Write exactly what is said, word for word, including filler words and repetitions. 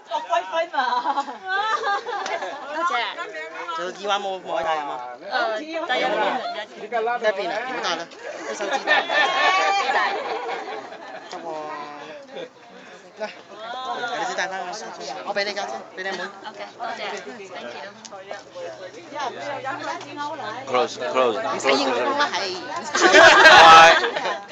我乖乖嘛。 多謝。 就耳環冇冇戴係嘛？ 誒，戴有冇呢呢一邊啊，點戴咧？隻手指戴。 幾大？ 得喎。嚟，你先戴翻個手指，我俾你教先，俾你妹。 OK，多謝 ，thank you。 Close, close. 唔使應我啦，係。